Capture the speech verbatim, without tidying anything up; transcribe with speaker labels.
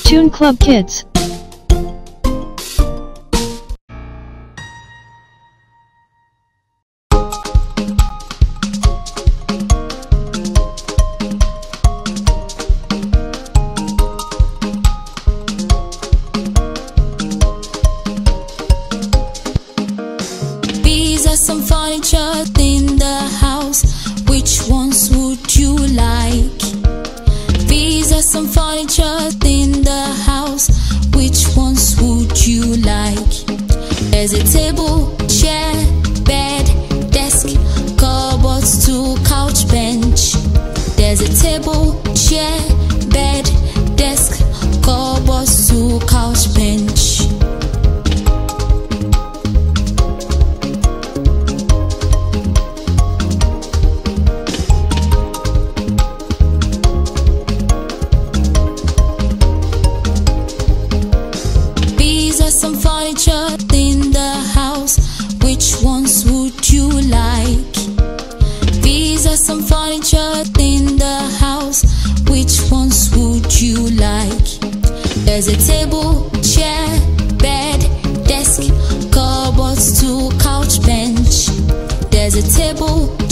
Speaker 1: Cartoon Club Kids.
Speaker 2: These are some furniture in the house. Which ones would you like? These are some furniture in the house. Which ones would you like? There's a table, chair, bed, desk, cupboard, stool, couch, bench. There's a table, chair, bed, desk, cupboard, stool, couch, bench. Some furniture in the house. Which ones would you like? These are some furniture in the house. Which ones would you like? There's a table, chair, bed, desk, cupboard, stool, couch, bench. There's a table,